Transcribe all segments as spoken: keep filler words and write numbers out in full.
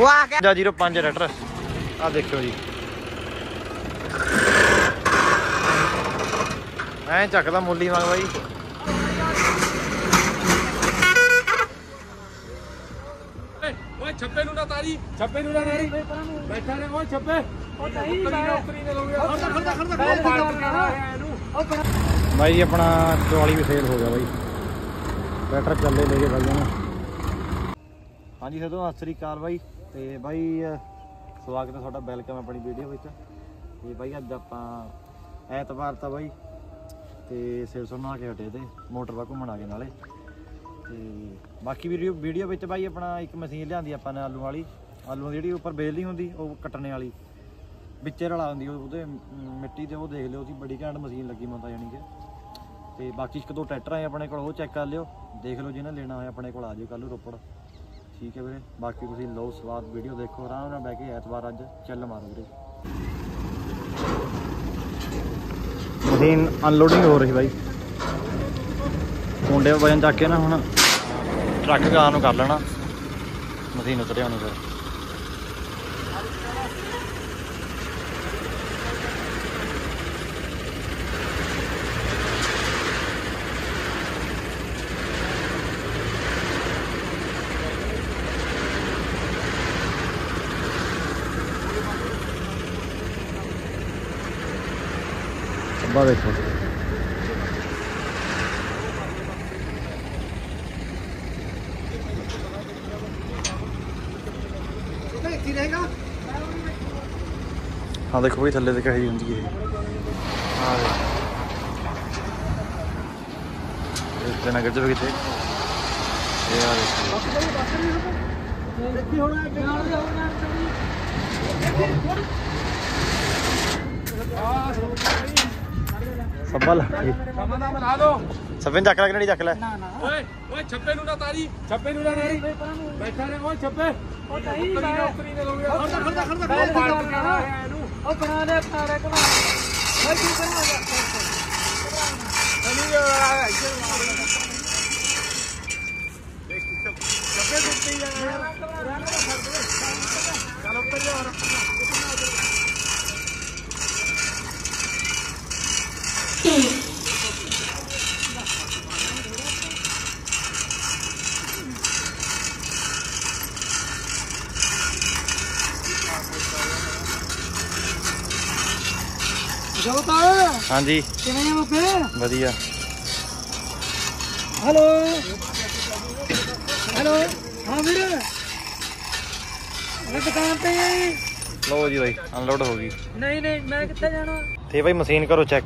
जा जीरो पांच रेटर आ देखो जी ऐ चकदा मुली वांग भाई छप्पे नूं ना तारी छप्पे नूं ना तारी बैठा ने ओए छप्पे भाई जी अपना चौली भी सेल हो गया भाई ट्रैक्टर चले ले गए भाई ने हाँ जी सदों सत श्री अकाल भाई तो भाई स्वागत है तुहाडा वेलकम अपनी वीडियो में तो भाई अज आपां ऐतवार था भाई तो सिर सुर नहा के हटे थे मोटर वा घूमण आ गए नाले तो बाकी वीडियो वीडियो में भाई अपना एक मशीन लिया अपने आलू वाली आलू जी उपर बेल नहीं होंगी वो कट्टने वाली बिच्चे रला होंगी वो मिट्टी से वो देख लो बड़ी घैंट मशीन लगी माता जानी कि तो बाकी एक दो ट्रैक्टर आए अपने को चैक कर लियो देख लो जिन्हें लेना है अपने को आ जाओ कल रोपड़ ठीक है वीरे बाकी तुम लो स्वाद वीडियो देखो आराम नाल बह के ऐतवार अज चल मारो वीरे मशीन अनलोडिंग हो रही भाई मुंडे वजन चक के ना हुण ट्रक गां नूं कर लेना मशीन उतरिया नहीं फिर सब्बा देखो हाँ देखो भाई थले तो कही होंगी है नगर च भी कितने सब्बा सब्बे चक ला कि चक लै छप्पे नूं ना तारी छप्पे नूं ना तारी बैठा ने ओए छप्पे हाँ जी वधिया हेलो हेलो हाँ वीर दुकान पे लो जी भाई अनलोड हो गई नहीं नहीं मैं कित्थे जाना ते भाई मशीन करो चेक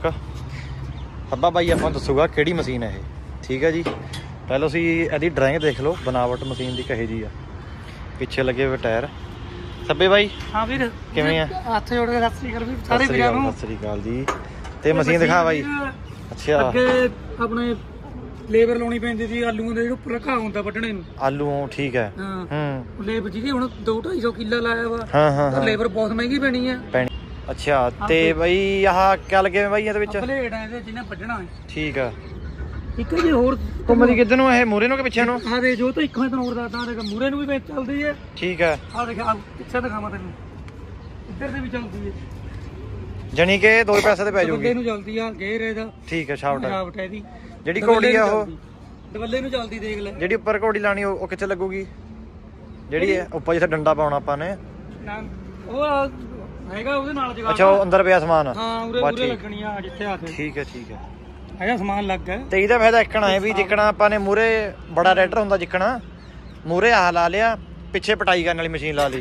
अब्बा भाई आपां दसूगा किहड़ी मशीन है ये ठीक है जी पहले असीं इहदी ड्राइंग देख लो बनावट मशीन दी कहे जी आ पिछे लगे हुए टायर सब्बे भाई हाँ वीर किवें आ हत्थ जोड़ के सत श्री अकाल वीर सारे वीरां नूं सत श्री अकाल जी ते मशीन दिखा भाई अच्छा अगे अपने लेबर लाउणी पैंदी सी आलूआं दे जेहड़ा उपर घाह हुंदा वड्ढणे नूं आलू ठीक है हां लेबर जी हुण दो ढाई सौ किला लाया वा हां हां लेबर बहुत महंगी पैनी है पैनी अच्छा ते भाई आह क्या लगे भाई ਇਹਦੇ ਵਿੱਚ ब्लेड है ਇਹਦੇ ਜਿਹਨੇ ਵੱਢਣਾ है ठीक है ਇੱਕ ਜੀ ਹੋਰ ਘੁੰਮਦੀ ਕਿੱਧਰ ਨੂੰ ਇਹ ਮੂਰੇ ਨੂੰ ਕਿ ਪਿੱਛੇ ਨੂੰ ਹਾਂ ਦੇ ਜੋ ਤਾਂ ਇੱਕ ਮੈਂ ਤੈਨੂੰ ਹੋਰ ਦੱਸਦਾ ਦੇਖ ਮੂਰੇ ਨੂੰ ਵੀ ਵਿੱਚ ਚੱਲਦੀ ਹੈ ਠੀਕ ਹੈ ਆ ਦੇਖ ਆ ਪਿੱਛੇ ਦਿਖਾਵਾਂ ਤੈਨੂੰ ਇੱਧਰ ਤੇ ਵੀ ਚੱਲਦੀ ਹੈ ਜਣੀ ਕਿ ਦੋ ਪੈਸੇ ਤੇ ਪੈ ਜਾਊਗੀ ਨੂੰ ਚੱਲਦੀ ਆ ਗੇਰ ਇਹਦਾ ਠੀਕ ਹੈ ਸ਼ਾਫਟ ਸ਼ਾਫਟ ਇਹਦੀ ਜਿਹੜੀ ਘੋੜੀ ਆ ਉਹ ਦਵੱਲੇ ਨੂੰ ਚੱਲਦੀ ਦੇਖ ਲੈ ਜਿਹੜੀ ਉੱਪਰ ਘੋੜੀ ਲਾਣੀ ਉਹ ਕਿੱਥੇ ਲੱਗੂਗੀ ਜਿਹੜੀ ਉੱਪਰ ਜਿੱਥੇ ਡੰਡਾ ਪਾਉਣਾ ਆਪਾਂ ਨੇ ਨਾ ਉਹ ਹੈਗਾ ਉਹਦੇ ਨਾਲ ਜਗਾ ਅੱਛਾ ਉਹ ਅੰਦਰ ਪਿਆ ਸਮਾਨ ਹਾਂ ਉਰੇ ਉਰੇ ਲੱਗਣੀ ਆ ਜਿੱਥੇ ਆ ਕੇ ਠੀਕ ਹੈ ਠੀਕ ਹੈ ਹੈਗਾ ਸਮਾਨ ਲੱਗ ਗਿਆ ਤੇ ਇਹਦਾ ਫਾਇਦਾ ਇੱਕਣਾ ਹੈ ਵੀ ਜਿੱਕਣਾ ਆਪਾਂ ਨੇ ਮੂਰੇ ਬੜਾ ਰੈਡਰ ਹੁੰਦਾ ਜਿੱਕਣਾ ਮੂਰੇ ਆਹ ਲਾ ਲਿਆ ਪਿੱਛੇ ਪਟਾਈ ਕਰਨ ਵਾਲੀ ਮਸ਼ੀਨ ਲਾ ਲਈ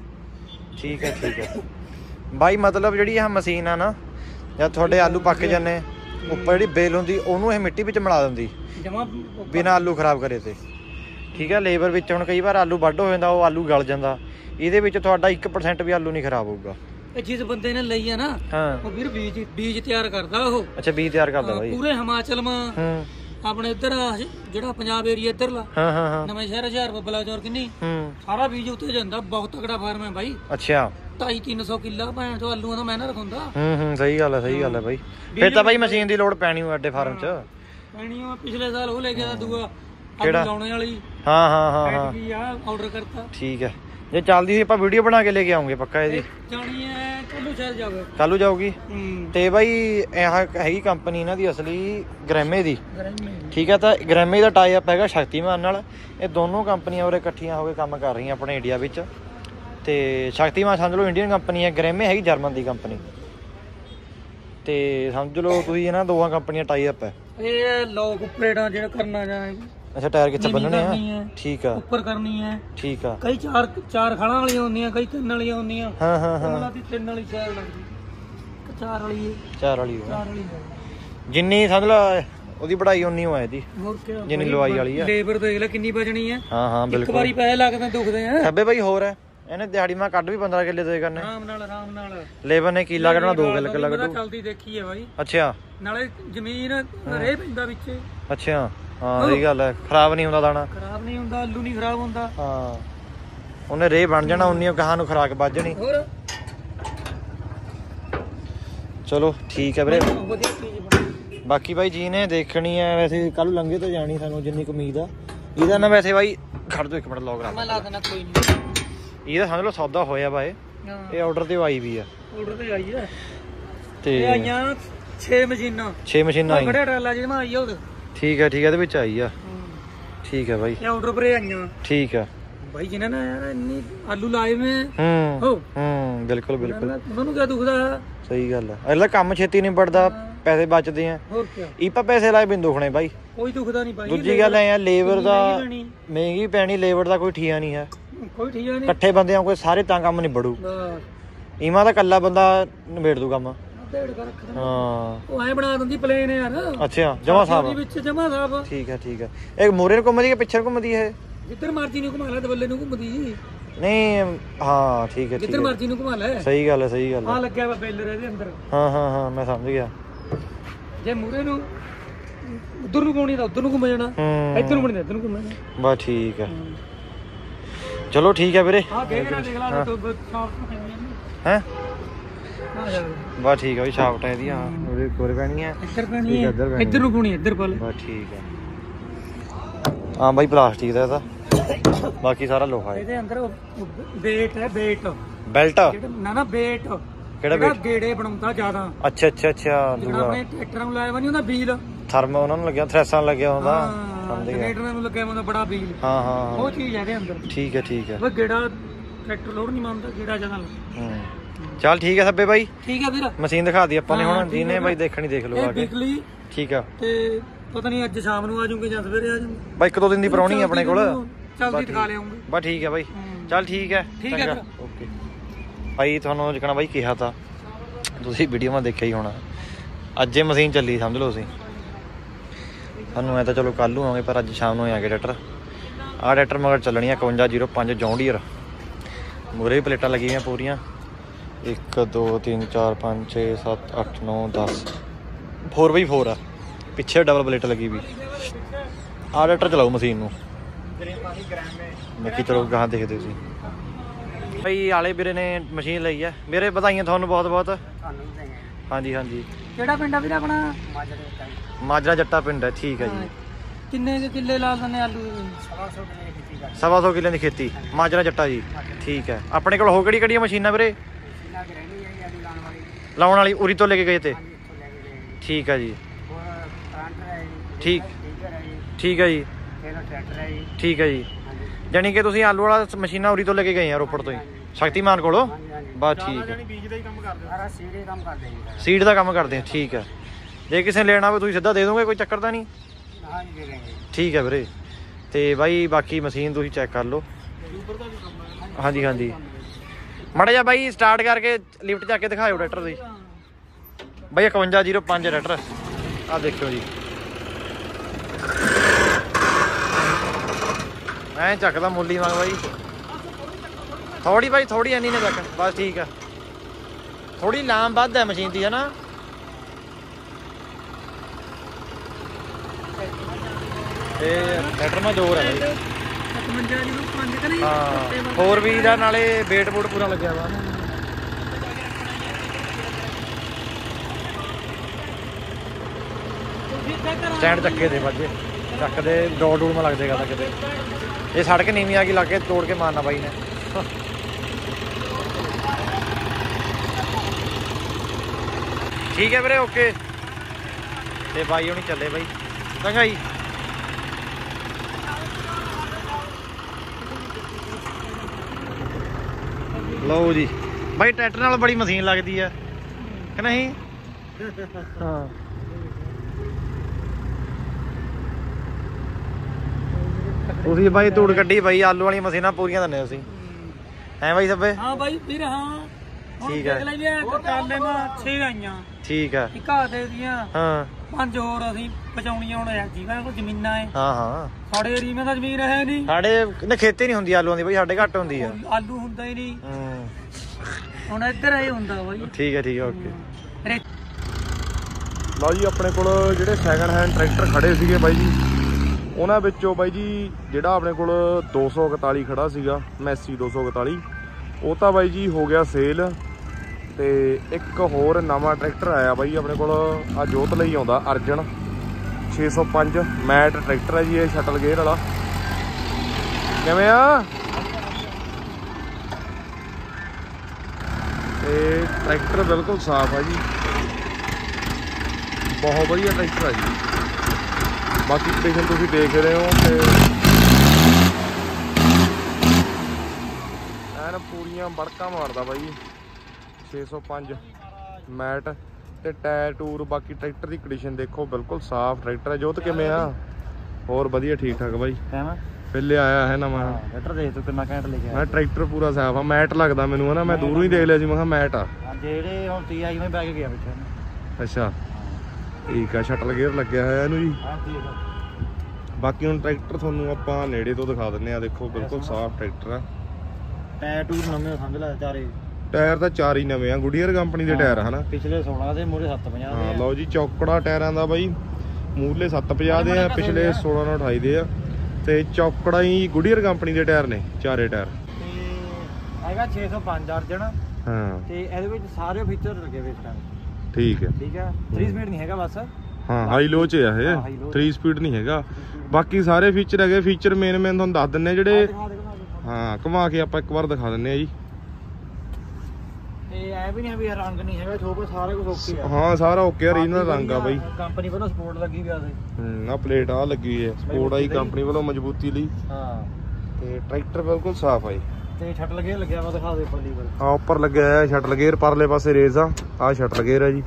ਠੀਕ ਹੈ ਠੀਕ ਹੈ ਬਾਈ ਮਤਲਬ ਜਿਹੜੀ ਆਹ ਮਸ਼ੀਨ ਆ ਨਾ ਜਦ ਤੁਹਾਡੇ ਆਲੂ ਪੱਕ ਜਾਂਦੇ ਉੱਪਰ ਜਿਹੜੀ ਬੇਲ ਹੁੰਦੀ ਉਹਨੂੰ ਇਹ ਮਿੱਟੀ ਵਿੱਚ ਮਿਲਾ ਦਿੰਦੀ ਜਮਾ ਬਿਨਾਂ ਆਲੂ ਖਰਾਬ ਕਰੇ ਤੇ ਠੀਕ ਹੈ ਲੇਬਰ ਵਿੱਚ ਹੁਣ ਕਈ ਵਾਰ ਆਲੂ ਵੱਢ ਹੋ ਜਾਂਦਾ ਉਹ ਆਲੂ ਗਲ ਜਾਂਦਾ ਇਹਦੇ ਵਿੱਚ ਤੁਹਾਡਾ ਇੱਕ ਪਰਸੈਂਟ ਵੀ ਆਲੂ ਨਹੀਂ ਖਰਾਬ ਹੋਊਗਾ ਇਹ ਜਿਸ ਬੰਦੇ ਨੇ ਲਈ ਆ ਨਾ ਹਾਂ ਉਹ ਵੀਰ ਬੀਜ ਬੀਜ ਤਿਆਰ ਕਰਦਾ ਉਹ ਅੱਛਾ ਬੀਜ ਤਿਆਰ ਕਰਦਾ ਬਾਈ ਪੂਰੇ ਹਿਮਾਚਲ ਮਾ ਹੂੰ ਆਪਣੇ ਇੱਧਰ ਜਿਹੜਾ ਪੰਜਾਬ ਏਰੀਆ ਇੱਧਰਲਾ ਹਾਂ ਹਾਂ ਹਾਂ ਨਵੇਂ ਸ਼ਹਿਰ ਹਜ਼ਾਰ ਬਲਾਚੌਰ ਕਿੰਨੀ ਹੂੰ ਸਾਰਾ ਬੀਜ ਉੱਤੇ ਜਾਂਦਾ ਬਹੁਤ ਤਕੜਾ ਫਾਰਮ ਹੈ ਬਾਈ ਅੱਛਾ ਢਾਈ ਤਿੰਨ ਸੌ ਕਿੱਲਾ ਭੈਣ ਤੋਂ ਆਲੂਆਂ ਦਾ ਮਿਹਨਤ ਰਖਾਉਂਦਾ ਹੂੰ ਹੂੰ ਸਹੀ ਗੱਲ ਹੈ ਸਹੀ ਗੱਲ ਹੈ ਬਾਈ ਫਿਰ ਤਾਂ ਬਾਈ ਮਸ਼ੀਨ ਦੀ ਲੋੜ ਪੈਣੀ ਹੋ ਅੱਡੇ ਫਾਰਮ 'ਚ ਪੈਣੀ ਉਹ ਪਿਛਲੇ ਸਾਲ ਉਹ ਲੈ ਗਿਆ ਦੂਆ ਕਿਹੜਾ ਲਾਉਣੇ ਵਾਲੀ ਹਾਂ ਹਾਂ ਹਾਂ ਹਾਂ ਕੀ ਆ ਆਰਡਰ ਕਰਤਾ ਠੀਕ ਹੈ ਜੇ ਚੱਲਦੀ ਸੀ ਆਪਾਂ ਵੀਡੀਓ ਬਣਾ ਕੇ ਲੈ ਕੇ ਆਉਂਗੇ ਪੱਕਾ ਇਹਦੀ। ਜਾਣੀ ਹੈ ਕੱਲੂ ਸ਼ਾਇਦ ਜਾਵੇ, ਕੱਲੂ ਜਾਊਗੀ। ਹੂੰ ਤੇ ਬਾਈ ਇਹ ਹੈਗੀ ਕੰਪਨੀ ਇਹਨਾਂ ਦੀ ਅਸਲੀ ਗ੍ਰੈਮੇ ਦੀ, ਗਰਮੀ ਠੀਕ ਹੈ। ਤਾਂ ਗ੍ਰੈਮੇ ਦਾ ਟਾਈ ਅਪ ਹੈਗਾ ਸ਼ਕਤੀਮਾਨ ਨਾਲ। ਇਹ ਦੋਨੋਂ ਕੰਪਨੀਆਂ ਉਰੇ ਇਕੱਠੀਆਂ ਹੋ ਕੇ ਕੰਮ ਕਰ ਰਹੀਆਂ ਆਪਣੇ ਇੰਡੀਆ ਵਿੱਚ। ਤੇ ਸ਼ਕਤੀਮਾਨ ਸਮਝ ਲਓ ਇੰਡੀਅਨ ਕੰਪਨੀ ਹੈ, ਗ੍ਰੈਮੇ ਹੈਗੀ ਜਰਮਨ ਦੀ ਕੰਪਨੀ। ਤੇ ਸਮਝ ਲਓ ਤੁਸੀਂ ਇਹਨਾਂ ਦੋਵਾਂ ਕੰਪਨੀਆਂ ਟਾਈ ਅਪ ਹੈ। ਇਹ ਲੋਕ ਪਲੇਟਾਂ ਜਿਹੜਾ ਕਰਨਾ ਜਾਂ ਅੱਛਾ ਟਾਇਰ ਕਿੱਥੇ ਨੀਵੀਂ ਬੰਨਣੇ ਕਰਨੀ ਆ? ਹੈ, ਠੀਕ ਆ ਉੱਪਰ ਕਰਨੀ ਹੈ। ਠੀਕ ਆ। ਕਈ ਚਾਰ ਚਾਰ ਖਾਲਾਂ ਵਾਲੀਆਂ ਹੁੰਦੀਆਂ, ਕਈ ਤਿੰਨ ਵਾਲੀਆਂ ਹੁੰਦੀਆਂ। ਹਾਂ ਹਾਂ ਹਾਂ ਉਹਨਾਂ ਦੀ ਤਿੰਨ ਵਾਲੀ ਚਾਰ ਲੱਗਦੀ, ਇੱਕ ਚਾਰ ਵਾਲੀ ਹੈ, ਚਾਰ ਵਾਲੀ ਹੋਇਆ। ਚਾਰ ਵਾਲੀ ਹੈ। ਜਿੰਨੀ ਸਮਝ ਲਾ ਉਹਦੀ ਪੜਾਈ ਉਨੀ ਹੋ ਇਹਦੀ, ਹੋਰ ਕੀ ਜਿੰਨੀ ਲਵਾਈ ਵਾਲੀ ਆ। ਲੇਬਰ ਦੇਖ ਲੈ ਕਿੰਨੀ ਬਚਣੀ ਹੈ। ਹਾਂ ਹਾਂ ਇੱਕ ਬਿਲਕੁਲ। ਵਾਰੀ ਪੈਸੇ ਲੱਗਦੇ ਦੁਖਦੇ ਆ। ਖੱਬੇ ਬਾਈ ਹੋਰ ਹੈ ਇਹਨੇ ਦਿਹਾੜੀ ਮੈਂ ਕੱਢ ਵੀ ਪੰਦਰਾਂ ਕਿੱਲੇ ਦੇ ਕਰਨੇ। ਆਰਾਮ ਨਾਲ ਆਰਾਮ ਨਾਲ ਲੇਬਰ ਨੇ ਕੀਲਾ ਕੱਢਣਾ ਦੋ ਕਿੱਲੇ ਕਿੱਲਾ ਕੱਢੂ। ਕੱਢੂ। ਚਲਦੀ ਦੇਖੀ ਹੈ ਬਾਈ, ਅੱਛਾ ਨਾਲੇ ਜ਼ਮੀਨ ਰੇ ਪੈਂਦਾ ਵਿੱਚ। ਅੱਛਾ ਹਾਂ ਸਹੀ ਗੱਲ ਹੈ, ਖਰਾਬ ਨਹੀਂ ਹੁੰਦਾ ਦਾਣਾ। ਖਰਾਬ ਨਹੀਂ ਹੁੰਦਾ, ਆਲੂ ਨਹੀਂ ਖਰਾਬ ਹੁੰਦਾ। ਹਾਂ ਉਹਨੇ ਰੇ ਬਣ ਜਾਣਾ, ਉਨੀ ਕਹਾਂ ਨੂੰ ਖੁਰਾਕ ਵੱਧ ਜਾਣੀ। ਹੋਰ ਚਲੋ ਠੀਕ ਹੈ ਵੀਰੇ। ਵਧੀਆ ਚੀਜ਼ ਬਣੀ। ਬਾਕੀ ਬਾਈ ਜੀ ਨੇ ਦੇਖਣੀ ਹੈ ਵੈਸੇ ਕੱਲ ਲੰਘੇ ਤੋਂ ਜਾਣੀ ਸਾਨੂੰ ਜਿੰਨੀ ਕੁ ਉਮੀਦ ਆ ਇਹਦਾ ਨਾ। ਵੈਸੇ ਬਾਈ ਖੜ ਦੋ ਇੱਕ ਮਿੰਟ ਲੌਗ ਰੱਖ ਮੈਂ ਲਾ ਦੇਣਾ ਕੋਈ ਨਹੀਂ। ਇਹਦਾ ਸਮਝ ਲਓ ਸੌਦਾ ਹੋਇਆ ਵਾ ਇਹ ਹਾਂ ਇਹ ਆਰਡਰ ਤੇ ਆਈ ਵੀ ਆ। ਆਰਡਰ ਤੇ ਆਈ ਹੈ ਤੇ ਇਹ ਆਈਆਂ ਛੇ ਮਸ਼ੀਨਾਂ, ਛੇ ਮਸ਼ੀਨਾਂ ਆਈ। ਖੜਿਆ ਟਰਾਲਾ ਜਿਹਦੇ ਮੈਂ ਆਈ ਆ ਉਹਦੇ। ਠੀਕ ਹੈ ਠੀਕ ਹੈ ਇਹਦੇ ਵਿੱਚ ਆਈ ਆ। ਠੀਕ ਹੈ ਬਾਈ ਇਹ ਆਰਡਰ ਪਰੇ ਆਈਆਂ ਠੀਕ ਆ ਬਾਈ ਜਿਨ੍ਹਾਂ ਨੇ ਯਾਰ ਇੰਨੀ ਆਲੂ ਲਾਏ ਮੈਂ। ਹੂੰ ਹੋ ਹੂੰ ਬਿਲਕੁਲ ਬਿਲਕੁਲ ਉਹਨਾਂ ਨੂੰ ਕਿਆ ਦੁਖਦਾ। ਸਹੀ ਗੱਲ ਆ। ਅਗਲਾ ਕੰਮ ਛੇਤੀ ਨਿਬੜਦਾ, ਪੈਸੇ ਬਚਦੇ ਆ। ਹੋਰ ਕੀ, ਇਪਾ ਪੈਸੇ ਲਾਏ ਬਿੰਦੂ ਦੁਖਣੇ ਬਾਈ। ਕੋਈ ਦੁਖਦਾ ਨਹੀਂ ਬਾਈ। ਦੂਜੀ ਗੱਲ ਐ ਆ ਲੇਬਰ ਦਾ ਪੈਣੀ। ਮਹਿੰਗੀ ਪੈਣੀ, ਲੇਬਰ ਦਾ ਕੋਈ ਠੀਆ ਨਹੀਂ ਹੈ। ਕੋਈ ਠੀਕ ਨਹੀਂ। ਇਕੱਠੇ ਬੰਦਿਆਂ ਕੋਈ ਸਾਰੇ ਤਾਂ ਕੰਮ ਨਿਬੜੂ। ਬਸ ਇਮਾ ਦਾ ਇਕੱਲਾ ਬੰਦਾ ਨਿਬੇੜ ਦੂ ਕੰਮ। ਢੇੜ ਕਰ ਰੱਖ ਦੇਣਾ। ਹਾਂ ਉਹ ਐ ਬਣਾ ਦਿੰਦੀ ਪਲੇਨ ਯਾਰ। ਅੱਛਾ ਜਮਾ ਦੇ ਸਾਹਿਬ ਵਿੱਚ ਜਮਾ ਸਾਹਿਬ। ਠੀਕ ਹੈ ਠੀਕ ਹੈ। ਇਹ ਮੋਰੇ ਨੂੰ ਘੁੰਮਦੀ ਹੈ ਪਿੱਛੇ ਨੂੰ ਘੁੰਮਦੀ ਹੈ? ਜਿੱਧਰ ਮਰਜ਼ੀ ਨੂੰ ਘੁਮਾ ਲੈ, ਦਵੱਲੇ ਨੂੰ ਘੁੰਮਦੀ। ਨਹੀਂ ਹਾਂ ਠੀਕ ਹੈ ਠੀਕ ਜਿੱਧਰ ਹੈ ਮਰਜ਼ੀ ਨੂੰ ਘੁਮਾ ਲੈ। ਸਹੀ ਗੱਲ ਹੈ ਸਹੀ ਗੱਲ ਆ ਹੈ। ਲੱਗਿਆ ਵਾ ਬੇਲਰ ਇਹਦੇ ਅੰਦਰ। ਹਾਂ ਹਾਂ ਹਾਂ ਮੈਂ ਸਮਝ ਗਿਆ। ਜੇ ਮੂਰੇ ਨੂੰ ਉਧਰ ਨੂੰ ਘੁੰਮਣੀ ਤਾਂ ਉਧਰ ਨੂੰ ਘੁੰਮ ਜਾਣਾ, ਹੂੰ ਇੱਧਰ ਨੂੰ ਘੁੰਮਣੀ ਤਾਂ ਇੱਧਰ ਨੂੰ ਘੁੰਮ ਜਾਣਾ। ਬਸ ਠੀਕ ਹੈ ਚਲੋ ਠੀਕ ਹੈ ਵੀਰੇ। ਆ ਦੇਖ ਨਾ ਦੇਖ ਲਾ ਤੂੰ ਸ਼ਾਪ ਤੋਂ ਹੈ ਆ ਜਾ ਬਸ ਠੀਕ ਹੈ ਵੀ ਸ਼ਾਫਟ ਹੈ ਇਹਦੀਆਂ ਉਹਦੇ ਕੋਰੇ ਪੈਣੀਆਂ। ਇੱਧਰ ਪੈਣੀ ਹੈ, ਇੱਧਰ ਪੈਣੀ ਇੱਧਰ ਨੂੰ ਪਾਉਣੀ ਇੱਧਰ ਪਾ ਲੈ। ਬਸ ਠੀਕ ਹੈ। ਹਾਂ ਬਾਈ ਪਲਾਸਟਿਕ ਦਾ ਇਹਦਾ, ਬਾਕੀ ਸਾਰਾ ਲੋਹਾ ਹੈ। ਇਹਦੇ ਅੰਦਰ ਵੇਟ ਹੈ, ਵੇਟ ਬੈਲਟ ਜਿਹੜਾ ਨਾ ਨਾ ਵੇਟ ਕਿਹੜਾ weight? ਗੇੜੇ ਬਣਾਉਂਦਾ ਜ਼ਿਆਦਾ। ਅੱਛਾ ਅੱਛਾ ਅੱਛਾ ਜਿਹੜਾ ਦੂਆ ਆਪਣੇ ਟਰੈਕਟਰਾਂ ਨੂੰ ਲਾਇਆ ਵਾ ਨਹੀਂ ਹੁੰਦਾ ਬੀਲ। ਥਰਮ ਉਹਨਾਂ ਨੂੰ ਲੱਗਿਆ, ਥ੍ਰੈਸਾਂ ਲੱਗਿਆ ਹੁੰਦਾ। ਹਾਂ ਸਮਝ ਗਿਆ। ਜਨਰੇਟਰਾਂ ਨੂੰ ਲੱਗਿਆ ਹੁੰਦਾ ਬੜਾ ਬੀਲ। ਹਾਂ ਹਾਂ ਹਾਂ ਉਹ ਚੀਜ਼ ਹੈ ਇਹਦੇ ਅੰਦਰ। ਠੀਕ ਹੈ ਠੀਕ ਹੈ। ਉਹ ਗੇੜਾ ਟਰੈਕਟਰ ਲੋਡ ਨਹੀਂ ਮੰਨਦਾ, ਗੇੜਾ ਜ਼ਿਆਦਾ ਲੱਗਦਾ। ਹੂੰ ਚੱਲ ਠੀਕ ਹੈ ਸੱਬੇ ਬਾਈ, ਠੀਕ ਹੈ ਵੀਰ। ਮਸ਼ੀਨ ਦਿਖਾ ਦੀ ਆਪਾਂ ਨੇ ਹਾਂ, ਹੁਣ ਠੀਕ ਜਿਹਨੇ ਹੈ ਬਾਈ ਦੇਖਣੀ ਦੇਖ ਲਓ ਆ ਇਹ ਕੇ। ਬਿਜਲੀ ਠੀਕ ਆ ਤੇ ਪਤਾ ਨਹੀਂ ਅੱਜ ਸ਼ਾਮ ਨੂੰ ਆ ਜਾਊਂਗੇ ਜਾਂ ਸਵੇਰੇ ਆ ਜਾਊਂਗੇ। ਬਾਈ ਇੱਕ ਦੋ ਦਿਨ ਦੀ ਪਰੌਣੀ ਆਪਣੇ ਕੋਲ। ਚਲਦੀ ਦਿਖਾ ਲਿਆਉਂਗੇ। ਬਸ ਠੀਕ ਹੈ ਬਾਈ ਹੂੰ। ਚੱਲ ਠੀਕ ਹੈ ਠੀਕ ਹੈ ਚੰਗਾ ਫਿਰ। ਓਕੇ ਭਾਈ। ਤੁਹਾਨੂੰ ਜਿਕਣਾ ਬਾਈ ਕਿਹਾ ਤਾਂ ਤੁਸੀਂ ਵੀਡੀਓ ਮੈਂ ਦੇਖਿਆ ਹੀ ਹੋਣਾ। ਅੱਜ ਇਹ ਮਸ਼ੀਨ ਚੱਲੀ ਸਮਝ ਲਓ ਤੁਸੀਂ। ਸਾਨੂੰ ਐ ਤਾਂ ਚਲੋ ਕੱਲ ਨੂੰ ਆਵਾਂਗੇ ਪਰ ਅੱਜ ਸ਼ਾਮ ਨੂੰ ਆ ਗਏ ਟਰੈਕਟਰ। ਆਹ ਟਰੈਕਟਰ ਮਗਰ ਚੱਲਣੀ ਆ ਇਕਵੰਜਾ ਜ਼ੀਰੋ ਪੰਜ ਜੌਂਡੀਅਰ। ਮੂਹਰੇ ਵੀ ਪਲੇਟਾਂ ਲੱਗੀਆਂ ਪੂਰੀਆਂ ਇੱਕ ਦੋ ਤਿੰਨ ਚਾਰ ਪੰਜ ਛੇ ਸੱਤ ਅੱਠ ਨੌ ਦਸ ਫੋਰ ਬਾਈ ਫੋਰ ਆ। ਪਿੱਛੇ ਡਬਲ ਪਲੇਟ ਲੱਗੀ ਵੀ। ਆਹ ਟਰੈਕਟਰ ਚਲਾਓ ਮਸ਼ੀਨ ਨੂੰ। ਬਾਕੀ ਚਲੋ ਗਾਹਾਂ ਦੇਖਦੇ ਤੁਸੀਂ। ਭਾਈ ਆਲੇ ਵੀਰੇ ਨੇ ਮਸ਼ੀਨ ਲਈ ਹੈ। ਮੇਰੇ ਵਧਾਈਆਂ ਤੁਹਾਨੂੰ ਬਹੁਤ ਬਹੁਤ। ਹਾਂਜੀ ਹਾਂਜੀ। ਕਿਹੜਾ ਪਿੰਡ ਆ ਵੀਰ ਆਪਣਾ? ਮਾਜਰਾ ਜੱਟਾ ਪਿੰਡ ਹੈ। ਠੀਕ ਹੈ ਜੀ। ਕਿੰਨੇ ਕੁ ਕਿੱਲੇ ਲਾ ਦਿੰਦੇ ਆਲੂ? ਸਵਾ ਸੌ ਕਿੱਲੇ ਦੀ ਖੇਤੀ ਮਾਜਰਾ ਜੱਟਾ ਜੀ। ਠੀਕ ਹੈ। ਆਪਣੇ ਕੋਲ ਹੋ ਕਿਹੜੀ ਕਿਹੜੀਆਂ ਮਸ਼ੀਨਾਂ ਵੀਰੇ? ਲਾਉਣ ਵਾਲੀ ਉਰੀ ਤੋਂ ਲੈ ਕੇ ਗਏ ਤੇ? ਠੀਕ ਹੈ ਜੀ। ਠੀਕ ਠੀਕ ਹੈ ਜੀ। ਠੀਕ ਹੈ ਜੀ। ਜਾਣੀ ਕਿ ਤੁਸੀਂ ਆਲੂ ਵਾਲਾ ਮਸ਼ੀਨਾਂ ਉਰੀ ਤੋਂ ਲੈ ਕੇ ਗਏ ਆ ਰੋਪੜ ਤੋਂ ਹੀ ਸ਼ਕਤੀਮਾਨ ਕੋਲੋਂ? ਬਸ ਠੀਕ ਹੈ। ਸੀਡ ਦਾ ਕੰਮ ਕਰਦੇ ਆ। ਠੀਕ ਹੈ। ਜੇ ਕਿਸੇ ਨੇ ਲੈਣਾ ਹੋਵੇ ਤੁਸੀਂ ਸਿੱਧਾ ਦੇ ਦੋਗੇ, ਕੋਈ ਚੱਕਰ ਤਾਂ ਨਹੀਂ? ਠੀਕ ਹੈ ਵੀਰੇ। ਤੇ ਬਾਈ ਬਾਕੀ ਮਸ਼ੀਨ ਤੁਸੀਂ ਚੈੱਕ ਕਰ ਲਓ। ਹਾਂਜੀ ਹਾਂਜੀ ਮਾੜਾ ਜਿਹਾ ਬਾਈ ਸਟਾਰਟ ਕਰਕੇ ਲਿਫਟ ਜਾ ਕੇ ਦਿਖਾਇਓ ਟਰੈਕਟਰ ਦੀ ਬਾਈ। ਇਕਵੰਜਾ ਜ਼ੀਰੋ ਪੰਜ ਟਰੈਕਟਰ ਆਹ ਦੇਖਿਓ ਜੀ। ਐਂ ਚੱਕਦਾ ਮੁੱਲੀ ਵਾਂਗ ਬਾਈ। ਥੋੜੀ ਬਾਈ ਥੋੜੀ ਐਨੀ ਨੇ ਚੱਕ ਬਸ ਠੀਕ ਆ। ਥੋੜੀ ਲਾਮ ਵੱਧ ਹੈ ਮਸ਼ੀਨ ਦੀ ਹੈ ਨਾ। ਇਹ ਟਰੈਕਟਰ ਨਾਲ ਜ਼ੋਰ ਹੈ ਬਾਈ। ਹਾਂ ਫੋਰ ਵੀ ਦਾ ਨਾਲੇ ਵੇਟ ਵੂਟ ਪੂਰਾ ਲੱਗਿਆ ਵਾ। ਸਟੈਂਡ ਚੱਕੇ ਦੇ ਵੱਜੇ ਚੱਕਦੇ ਡੋਰ ਡੂਰ ਮੈਂ ਲੱਗ ਜਾਏਗਾ ਤਾਂ ਕਿਤੇ। ਇਹ ਸੜਕ ਨੀਵੀਂ ਆ ਗਈ ਲੱਗ ਕੇ ਤੋੜ ਕੇ ਮਾਰਨਾ ਬਾਈ ਨੇ। ਠੀਕ ਹੈ ਵੀਰੇ, ਓਕੇ। ਤੇ ਬਾਈ ਹੁਣੀ ਚੱਲੇ ਬਾਈ, ਚੰਗਾ ਜੀ। ਲਓ ਜੀ ਬਾਈ, ਟਰੈਕਟਰ ਨਾਲ ਬੜੀ ਮਸ਼ੀਨ ਲੱਗਦੀ ਆ ਕਿ ਨਹੀਂ? ਹਾਂ ਤੁਸੀਂ ਬਾਈ ਧੂੜ ਕੱਢੀ ਬਾਈ, ਆਲੂ ਵਾਲੀਆਂ ਮਸ਼ੀਨਾਂ ਪੂਰੀਆਂ ਦਿੰਦੇ ਤੁਸੀਂ ਹੈ ਬਾਈ ਸਭੇ? ਹਾਂ ਬਾਈ ਵੀਰ, ਹਾਂ ਠੀਕ ਹੈ। ਕਾਲੇ ਮਾ ਛੇ ਆਈਆਂ, ਠੀਕ ਹੈ। ਇੱਕ ਆ ਦੇ ਦੀਆਂ ਹਾਂ ਪੰਜ ਹੋਰ ਅਸੀਂ ਪਚਾਉਣੀਆਂ ਹੁਣ ਜੀਵਾਂ ਕੋਲ ਜ਼ਮੀਨਾਂ ਹੈ। ਹਾਂ ਹਾਂ ਸਾਡੇ ਏਰੀਏ ਦਾ ਜ਼ਮੀਨ ਹੈ ਨਹੀਂ, ਸਾਡੇ ਨੇ ਖੇਤੀ ਨਹੀਂ ਹੁੰਦੀ ਆਲੂਆਂ ਦੀ ਬਾਈ, ਸਾਡੇ ਘੱਟ ਹੁੰਦੀ ਆ। ਆਲੂ ਹੁੰਦਾ ਹੀ ਨਹੀਂ, ਹੂੰ ਹੁਣ ਇੱਧਰ ਇਹ ਹੁੰਦਾ ਬਾਈ। ਠੀਕ ਹੈ ਠੀਕ ਹੈ, ਓਕੇ। ਲਓ ਜੀ, ਆਪਣੇ ਕੋਲ ਜਿਹੜੇ ਸੈਕਿੰਡ ਹੈਂਡ ਟਰੈਕਟਰ ਖੜੇ ਸੀਗੇ ਬਾਈ ਜੀ, ਉਹਨਾਂ ਵਿੱਚੋਂ ਬਾਈ ਜੀ ਜਿਹੜਾ ਆਪਣੇ ਕੋਲ ਦੋ ਸੌ ਇਕਤਾਲੀ ਖੜਾ ਸੀਗਾ, ਮੈਸੀ ਦੋ ਸੌ ਇਕਤਾਲੀ, ਉਹ ਤਾਂ ਬਾਈ ਜੀ ਹੋ ਗਿਆ ਸੇਲ। ਤੇ ਇੱਕ ਹੋਰ ਨਵਾਂ ਟਰੈਕਟਰ ਆਇਆ ਬਾਈ ਆਪਣੇ ਕੋਲ, ਆ ਜੋਤ ਲਈ ਆਉਂਦਾ ਅਰਜਨ ਛੇ ਸੌ ਪੰਜ ਮੈਟ ਟਰੈਕਟਰ ਹੈ ਜੀ, ਇਹ ਸ਼ਟਲ ਗੇਅਰ ਵਾਲਾ। ਕਿਵੇਂ ਆ? ਤੇ ਟਰੈਕਟਰ ਬਿਲਕੁਲ ਸਾਫ਼ ਹੈ ਜੀ, ਬਹੁਤ ਵਧੀਆ ਟਰੈਕਟਰ ਹੈ ਜੀ। ਬਾਕੀ ਕੰਡੀਸ਼ਨ ਤੁਸੀਂ ਦੇਖ ਰਹੇ ਹੋ ਤੇ ਐਨ ਪੂਰੀਆਂ ਬੜਕਾਂ ਮਾਰਦਾ ਬਾਈ। ਛੇ ਸੌ ਪੰਜ ਮੈਟ ਤੇ ਟਾਇਰ ਟੂਰ, ਬਾਕੀ ਟਰੈਕਟਰ ਦੀ ਕੰਡੀਸ਼ਨ ਦੇਖੋ, ਬਿਲਕੁਲ ਸਾਫ਼ ਟਰੈਕਟਰ ਹੈ। ਜੋਤ ਕਿਵੇਂ ਆ? ਹੋਰ ਵਧੀਆ, ਠੀਕ ਠਾਕ ਬਾਈ। ਪਹਿਲੇ ਆਇਆ ਹੈ ਨਵਾਂ ਟਰੈਕਟਰ, ਦੇਖ ਤੂੰ ਕਿੰਨਾ ਘੈਂਟ ਲਿਖਿਆ। ਮੈਂ ਟਰੈਕਟਰ ਪੂਰਾ ਸਾਫ਼ ਆ, ਮੈਟ ਲੱਗਦਾ ਮੈਨੂੰ ਹਨਾ, ਮੈਂ ਦੂਰੋਂ ਹੀ ਦੇਖ ਲਿਆ ਸੀ, ਮੈਂ ਕਿਹਾ ਮੈਟ ਆ। ਜਿਹੜੇ ਹੁਣ ਤੀ ਆਈ ਮੈਂ ਬੈ ਕੇ ਗਿਆ ਪਿੱਛੇ। ਅੱਛਾ ਠੀਕ ਆ, ਸ਼ਟਲ ਗੇਅਰ ਲੱਗਿਆ ਹੋਇਆ ਇਹਨੂੰ ਜੀ। ਬਾਕੀ ਹੁਣ ਟਰੈਕਟਰ ਤੁਹਾਨੂੰ ਆਪਾਂ ਨੇੜੇ ਤੋਂ ਦਿਖਾ ਦਿੰਨੇ ਆ, ਦੇਖੋ ਬਿਲਕੁਲ ਸਾਫ਼ ਟਰੈਕਟਰ ਆ। ਟਾਇਰ ਟੂਰ ਨਵੇਂ ਸਮਝ ਲੈ ਚਾਰੇ, ਟਾਇਰ ਤਾਂ ਚਾਰ ਹੀ ਨਵੇਂ ਆ, ਗੁਡੀਅਰ ਕੰਪਨੀ ਦੇ ਟਾਇਰ ਹਨਾ। ਪਿਛਲੇ ਸੋਲਾਂ ਦੇ, ਮੂਹਰੇ ਸੱਤ ਪੰਜਾਹ ਦੇ। ਹਾਂ ਲਓ ਜੀ, ਚੌਕੜਾ ਟਾਇਰਾਂ ਦਾ ਬਾਈ, ਮੂਹਰਲੇ ਸੱਤ ਪੰਜਾਹ ਦੇ ਆ, ਪਿਛਲੇ ਸੋਲਾਂ ਨਾਲ ਅਠਾਈ ਦੇ ਆ। ਤੇ ਚੌਕੜਾ ਹੀ ਗੁਡੀਅਰ ਕੰਪਨੀ ਦੇ ਟਾਇਰ ਨੇ, ਚਾਰੇ ਟਾਇਰ। ਤੇ ਹੈਗਾ ਛੇ ਸੌ ਪੰਜ ਅਰਜਨ। ਹਾਂ ਤੇ ਇਹਦੇ ਵਿੱਚ ਸਾਰੇ ਫੀਚਰ ਲੱਗੇ ਹੋਏ ਇਸ ਟਾਈਮ। ਠੀਕ ਹੈ ਠੀਕ ਹੈ, ਥ੍ਰੀ ਸਪੀਡ ਨਹੀਂ ਹੈਗਾ ਬਸ। ਹਾਂ ਹਾਈ ਲੋ ਚ ਆ ਇਹ, ਥ੍ਰੀ ਸਪੀਡ ਨਹੀਂ ਹੈਗਾ। ਬਾਕੀ ਸਾਰੇ ਫੀਚਰ ਹੈਗੇ, ਫੀਚਰ ਮੇਨ ਮੇਨ ਤੁਹਾਨੂੰ ਦੱਸ ਦਿੰਨੇ ਜਿਹੜੇ। ਹਾਂ ਘੁਮਾ ਕੇ ਆਪਾਂ ਇੱਕ ਵਾਰ ਦਿਖਾ ਦਿੰਨੇ ਆ ਜੀ। ਤੇ ਐ ਵੀ ਨਹੀਂ ਵੀ ਰੰਗ ਨਹੀਂ ਹੈਗਾ, ਛੋਪਾ ਸਾਰਾ ਕੁਝ ਓਕੇ ਆ। ਹਾਂ ਸਾਰਾ ਓਕੇ ਆ, ਰੀਜਨਲ ਰੰਗ ਆ ਬਾਈ। ਕੰਪਨੀ ਵੱਲੋਂ ਸਪੋਰਟ ਲੱਗੀ ਗਿਆ ਸੀ। ਹੂੰ ਆ ਪਲੇਟ ਆ ਲੱਗੀ ਹੈ, ਸਪੋਰਟ ਆਈ ਕੰਪਨੀ ਵੱਲੋਂ ਮਜ਼ਬੂਤੀ ਲਈ। ਹਾਂ ਤੇ ਟਰੈਕਟਰ ਬਿਲਕੁਲ ਸਾਫ਼ ਆ ਜੀ। ਤੇ ਸ਼ਟਲ ਗੇਅਰ ਲੱਗਿਆ ਵਾ, ਦਿਖਾ ਦੇ ਪੱਲੀ ਵੱਲ। ਹਾਂ ਉੱਪਰ ਲੱਗਿਆ ਹੈ ਸ਼ਟਲ ਗੇਅਰ, ਪਰਲੇ ਪਾਸੇ ਰੇਸ ਆ, ਆ ਸ਼ਟਲ ਗੇਅਰ ਆ ਜੀ।